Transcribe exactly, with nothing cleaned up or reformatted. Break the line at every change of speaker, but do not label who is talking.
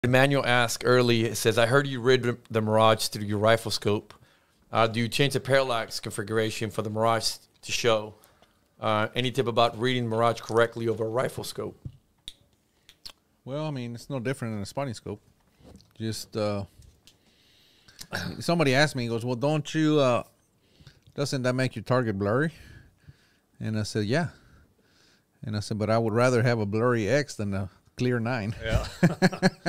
Emmanuel asked early, it says, I heard you read the Mirage through your rifle scope. Uh, do you change the parallax configuration for the Mirage to show? Uh, any tip about reading Mirage correctly over a rifle scope?
Well, I mean, it's no different than a spotting scope. Just, uh, somebody asked me, he goes, well, don't you, uh, doesn't that make your target blurry? And I said, yeah. And I said, but I would rather have a blurry X than a clear nine.
Yeah.